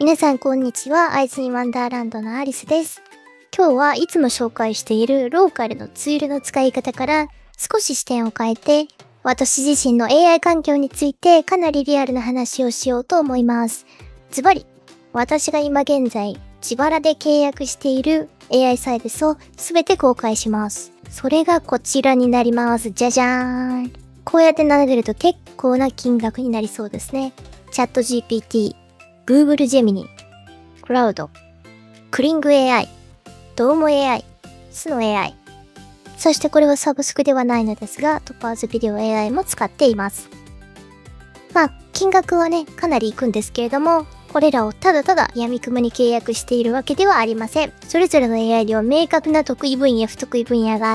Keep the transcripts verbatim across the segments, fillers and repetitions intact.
皆さんこんにちは。アイズインワンダーランドのアリスです。今日はいつも紹介しているローカルのツールの使い方から少し視点を変えて、私自身の エーアイ 環境についてかなりリアルな話をしようと思います。ズバリ、私が今現在自腹で契約している エーアイ サービスをすべて公開します。それがこちらになります。じゃじゃーん。こうやって並べると結構な金額になりそうですね。チャット ジーピーティー、Google ジェミニ、クラウド、クリング エーアイ、ドーモ エーアイ、スノ エーアイ。そしてこれはサブスクではないのですが、トパーズビデオ エーアイ も使っています。まあ、金額はね、かなりいくんですけれども、これらをただただ闇雲に契約しているわけではありません。それぞれの エーアイ には明確な得意分野、不得意分野があって、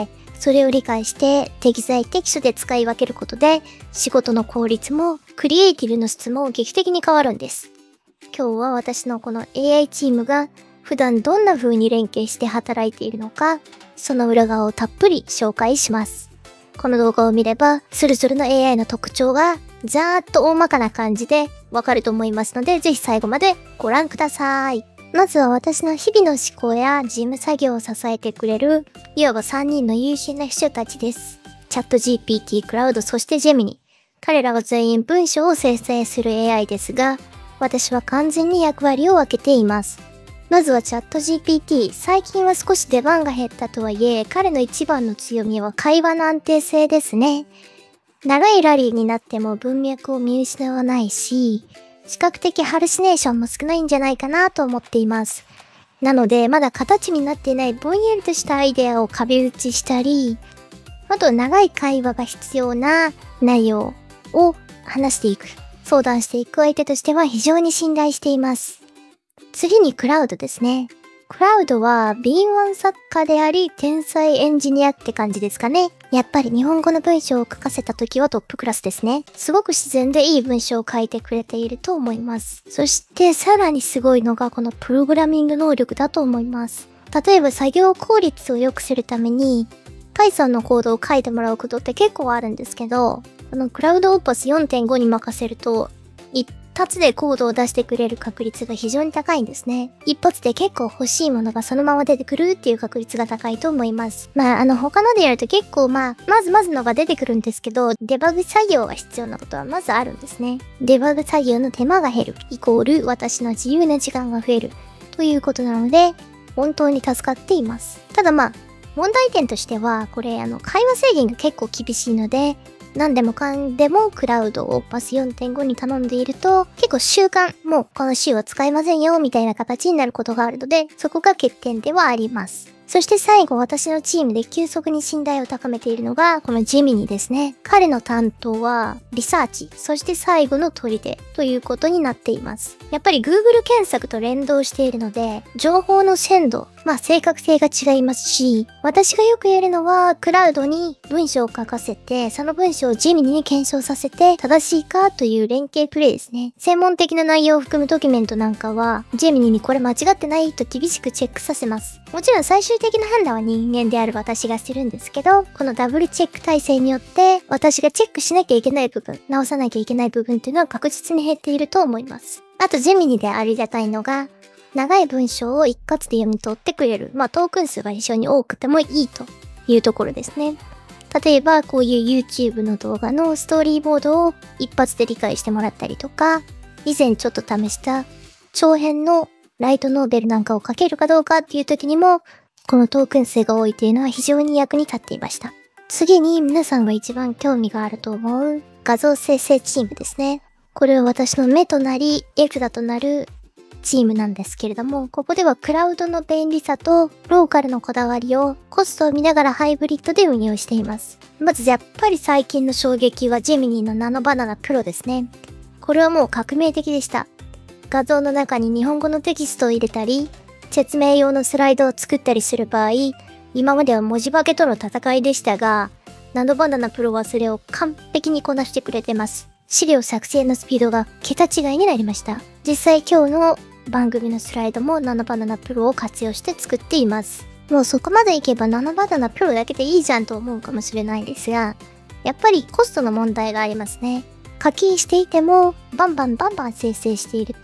それを理解して適材適所で使い分けることで、仕事の効率もクリエイティブの質も劇的に変わるんです。今日は私のこの エーアイ チームが普段どんな風に連携して働いているのか、その裏側をたっぷり紹介します。この動画を見れば、それぞれの エーアイ の特徴がざーっと大まかな感じでわかると思いますので、ぜひ最後までご覧ください。まずは私の日々の思考や事務作業を支えてくれる、いわばさんにんの優秀な秘書たちです。チャット ジーピーティー、クラウド、そしてジェミニ。彼らは全員文章を生成する エーアイ ですが、私は完全に役割を分けています。まずはチャット ジーピーティー。最近は少し出番が減ったとはいえ、彼の一番の強みは会話の安定性ですね。長いラリーになっても文脈を見失わないし、視覚的ハルシネーションも少ないんじゃないかなと思っています。なので、まだ形になっていないぼんやりとしたアイデアを壁打ちしたり、あと長い会話が必要な内容を話していく、相談していく相手としては非常に信頼しています。次にクラウドですね。クラウドは敏腕作家であり天才エンジニアって感じですかね。やっぱり日本語の文章を書かせた時はトップクラスですね。すごく自然でいい文章を書いてくれていると思います。そしてさらにすごいのがこのプログラミング能力だと思います。例えば作業効率を良くするために Python のコードを書いてもらうことって結構あるんですけど、このクラウドオーパス よんてんご に任せると一発でコードを出してくれる確率が非常に高いんですね。一発で結構欲しいものがそのまま出てくるっていう確率が高いと思います。まあ、あの他のでやると結構まあ、まずまずのが出てくるんですけど、デバグ作業が必要なことはまずあるんですね。デバグ作業の手間が減る、イコール私の自由な時間が増えるということなので、本当に助かっています。ただまあ、問題点としては、これあの会話制限が結構厳しいので、何でもかんでもクラウドをパス よんてんご に頼んでいると結構習慣、もうこの週は使えませんよみたいな形になることがあるので、そこが欠点ではあります。そして最後、私のチームで急速に信頼を高めているのがこのジェミニですね。彼の担当はリサーチ、そして最後の砦ということになっています。やっぱり Google 検索と連動しているので、情報の鮮度、まあ正確性が違いますし、私がよくやるのはクラウドに文章を書かせて、その文章をジェミニに検証させて正しいかという連携プレイですね。専門的な内容を含むドキュメントなんかは、ジェミニにこれ間違ってないと厳しくチェックさせます。もちろん最終的な判断は人間である私がするんですけど、このダブルチェック体制によって私がチェックしなきゃいけない部分、直さなきゃいけない部分っていうのは確実に減っていると思います。あとジェミニでありがたいのが、長い文章を一括で読み取ってくれる。まあトークン数が非常に多くてもいいというところですね。例えばこういう YouTube の動画のストーリーボードを一発で理解してもらったりとか、以前ちょっと試した長編のライトノーベルなんかを書けるかどうかっていう時にも、このトークン数が多いというのは非常に役に立っていました。次に皆さんが一番興味があると思う画像生成チームですね。これは私の目となり、絵札となるチームなんですけれども、ここではクラウドの便利さとローカルのこだわりをコストを見ながらハイブリッドで運用しています。まずやっぱり最近の衝撃はジェミニのナノバナナプロですね。これはもう革命的でした。画像の中に日本語のテキストを入れたり、説明用のスライドを作ったりする場合、今までは文字化けとの戦いでしたが、ナノバナナプロはそれを完璧にこなしてくれてます。資料作成のスピードが桁違いになりました。実際今日の番組のスライドもナノバナナプロを活用して作っています。もうそこまでいけばナノバナナプロだけでいいじゃんと思うかもしれないですが、やっぱりコストの問題がありますね。課金していてもバンバンバンバン生成していると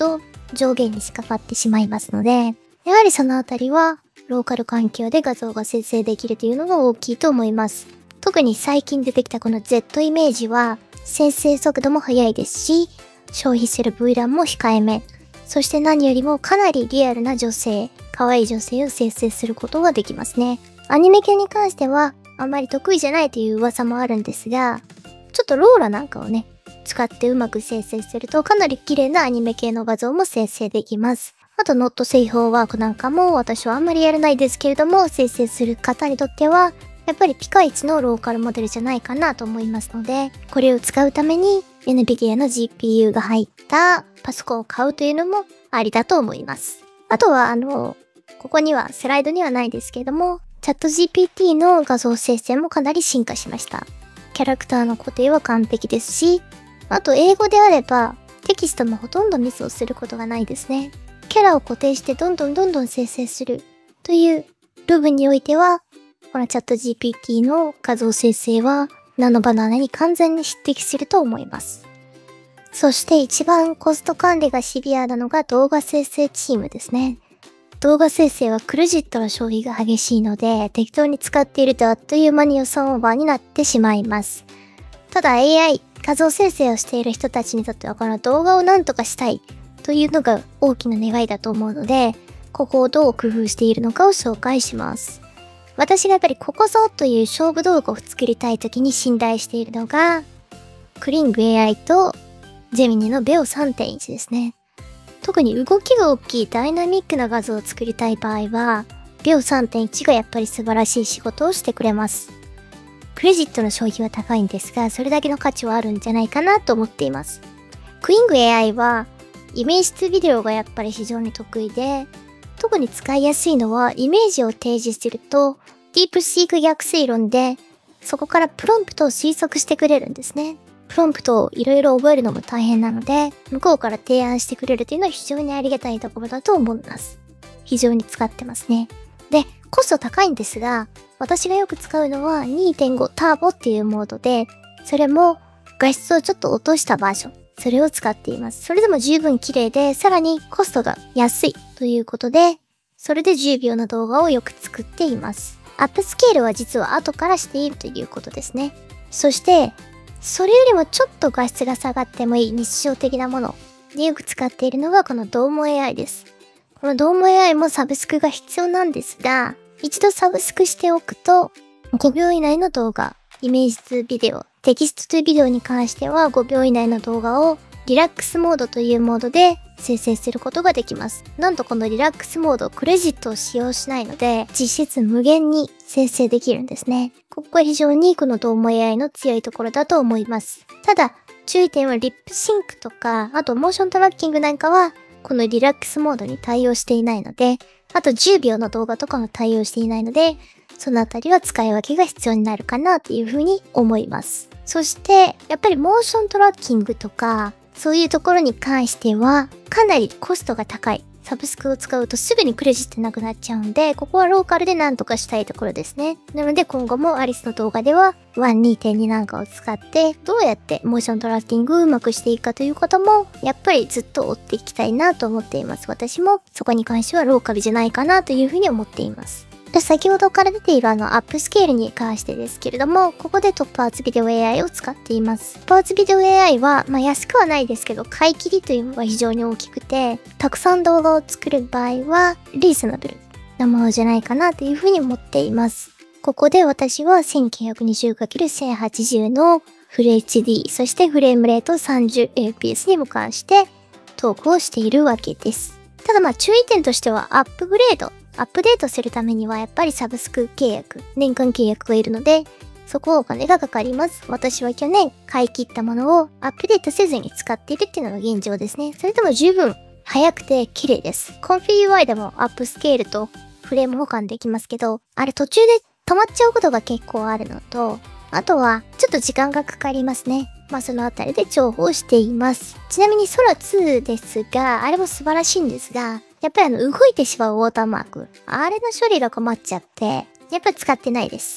上限にしかかってしまいますので、やはりそのあたりは、ローカル環境で画像が生成できるというのが大きいと思います。特に最近出てきたこの Z イメージは、生成速度も速いですし、消費する ブイラン も控えめ。そして何よりもかなりリアルな女性、可愛い女性を生成することができますね。アニメ系に関しては、あまり得意じゃないという噂もあるんですが、ちょっとローラなんかをね、使ってうまく生成するとかなり綺麗なアニメ系の画像も生成できます。あと、ノット製法ワークなんかも私はあんまりやらないですけれども、生成する方にとっては、やっぱりピカイチのローカルモデルじゃないかなと思いますので、これを使うために エヌビディア の ジーピーユー が入ったパソコンを買うというのもありだと思います。あとは、あの、ここにはスライドにはないですけれども、チャット ジーピーティー の画像生成もかなり進化しました。キャラクターの固定は完璧ですし、あと英語であればテキストもほとんどミスをすることがないですね。キャラを固定してどんどんどんどん生成するという部分においては、このチャット ジーピーティー の画像生成はナノバナナに完全に匹敵すると思います。そして一番コスト管理がシビアなのが動画生成チームですね。動画生成はクレジットの消費が激しいので、適当に使っているとあっという間に予算オーバーになってしまいます。ただ エーアイ、画像生成をしている人たちにとってはこの動画を何とかしたいというのが大きな願いだと思うので、ここをどう工夫しているのかを紹介します。私がやっぱりここぞという勝負動画を作りたい時に信頼しているのが、クリング エーアイ とジェミニのベオ さんてんいち ですね。特に動きが大きいダイナミックな画像を作りたい場合は、ベオ さんてんいち がやっぱり素晴らしい仕事をしてくれます。クレジットの消費は高いんですが、それだけの価値はあるんじゃないかなと思っています。クイング エーアイ は、イメージとビデオがやっぱり非常に得意で、特に使いやすいのは、イメージを提示すると、ディープシーク逆推論で、そこからプロンプトを推測してくれるんですね。プロンプトをいろいろ覚えるのも大変なので、向こうから提案してくれるというのは非常にありがたいところだと思います。非常に使ってますね。で、コスト高いんですが、私がよく使うのは にてんご ターボっていうモードで、それも画質をちょっと落としたバージョン。それを使っています。それでも十分綺麗で、さらにコストが安いということで、それでじゅうびょうの動画をよく作っています。アップスケールは実は後からしているということですね。そして、それよりもちょっと画質が下がってもいい日常的なものでよく使っているのがこのドーモ エーアイ です。このドーモ エーアイ もサブスクが必要なんですが、一度サブスクしておくとごびょう以内の動画、イメージとビデオ、テキストとビデオに関してはごびょう以内の動画をリラックスモードというモードで生成することができます。なんとこのリラックスモード、クレジットを使用しないので、実質無限に生成できるんですね。ここは非常にこのドーモ エーアイ の強いところだと思います。ただ、注意点はリップシンクとか、あとモーショントラッキングなんかは、このリラックスモードに対応していないので、あとじゅうびょうの動画とかも対応していないので、そのあたりは使い分けが必要になるかなというふうに思います。そして、やっぱりモーショントラッキングとか、そういうところに関しては、かなりコストが高い。サブスクを使うとすぐにクレジットなくなっちゃうんで、ここはローカルで何とかしたいところですね。なので今後もアリスの動画では ワンにてんに なんかを使って、どうやってモーショントラッキングをうまくしていくかということも、やっぱりずっと追っていきたいなと思っています。私もそこに関してはローカルじゃないかなというふうに思っています。で、先ほどから出ているあのアップスケールに関してですけれども、ここでトップアーツビデオ エーアイ を使っています。トップアーツビデオ エーアイ は、まあ安くはないですけど、買い切りというのが非常に大きくて、たくさん動画を作る場合は、リーズナブルなものじゃないかなというふうに思っています。ここで私は せんきゅうひゃくにじゅうかけるせんはちじゅう のフル エイチディー、そしてフレームレート さんじゅうエフピーエス にも関してトークをしているわけです。ただまあ注意点としてはアップグレード、アップデートするためにはやっぱりサブスク契約、年間契約がいるので、そこはお金がかかります。私は去年買い切ったものをアップデートせずに使っているっていうのが現状ですね。それでも十分早くて綺麗です。コンフィ ユーアイ でもアップスケールとフレーム保管できますけど、あれ途中で止まっちゃうことが結構あるのと、あとはちょっと時間がかかりますね。まあそのあたりで重宝しています。ちなみに空ツーですが、あれも素晴らしいんですが、やっぱりあの動いてしまうウォーターマーク。あれの処理が困っちゃって、やっぱり使ってないです。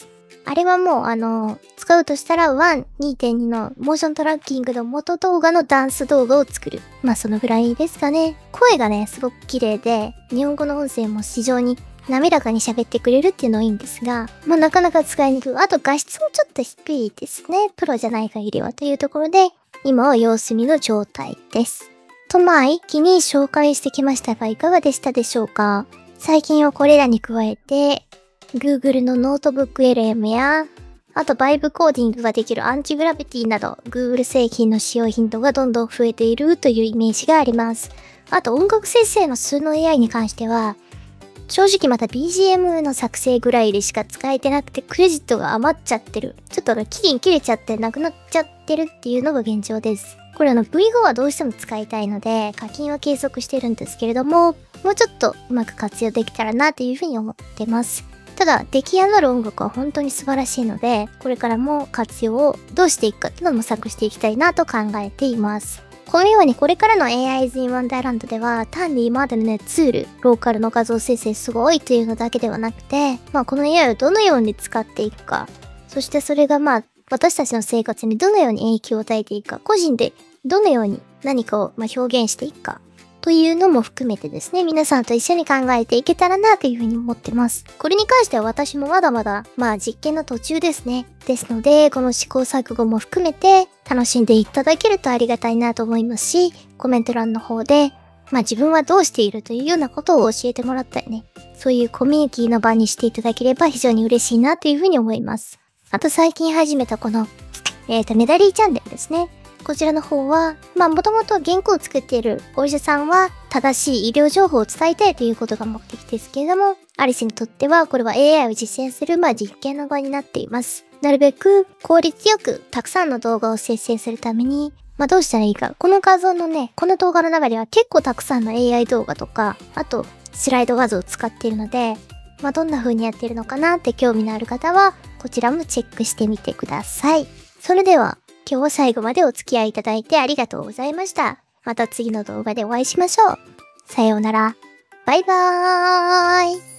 あれはもうあの、使うとしたらワン、にてんに のモーショントラッキングの元動画のダンス動画を作る。まあそのぐらいですかね。声がね、すごく綺麗で、日本語の音声も非常に滑らかに喋ってくれるっていうのはいいんですが、まあなかなか使いにくい。あと画質もちょっと低いですね。プロじゃない限りはというところで、今は様子見の状態です。とまあ一気に紹介してきましたがいかがでしたでしょうか。最近はこれらに加えて、Google のノートブック エルエム や、あとバイブコーディングができるアンチグラビティなど Google 製品の使用頻度がどんどん増えているというイメージがあります。あと音楽生成の数の エーアイ に関しては、正直また ビージーエム の作成ぐらいでしか使えてなくてクレジットが余っちゃってる。ちょっと期限切れちゃってなくなっちゃってるっていうのが現状です。これあの ブイフォー はどうしても使いたいので課金は継続してるんですけれども、もうちょっとうまく活用できたらなというふうに思ってます。ただ出来上がる音楽は本当に素晴らしいので、これからも活用をどうしていくかっていうのを模索していきたいなと考えています。このようにこれからの エーアイズ in Wonderland では単に今までのねツール、ローカルの画像生成すごいというのだけではなくて、まあこの エーアイ をどのように使っていくか、そしてそれがまあ私たちの生活にどのように影響を与えていくか、個人でどのように何かをまあ表現していくか、というのも含めてですね、皆さんと一緒に考えていけたらなというふうに思ってます。これに関しては私もまだまだ、まあ実験の途中ですね。ですので、この試行錯誤も含めて楽しんでいただけるとありがたいなと思いますし、コメント欄の方で、まあ自分はどうしているというようなことを教えてもらったりね、そういうコミュニティの場にしていただければ非常に嬉しいなというふうに思います。あと最近始めたこの、えっと、メダリーチャンネルですね。こちらの方は、まあもともと原稿を作っているお医者さんは正しい医療情報を伝えたいということが目的ですけれども、アリスにとってはこれは エーアイ を実践するまあ実験の場になっています。なるべく効率よくたくさんの動画を生成するために、まあどうしたらいいか。この画像のね、この動画の中では結構たくさんの エーアイ 動画とか、あとスライド画像を使っているので、まあどんな風にやっているのかなって興味のある方は、こちらもチェックしてみてください。それでは、今日は最後までお付き合いいただいてありがとうございました。また次の動画でお会いしましょう。さようなら。バイバーイ。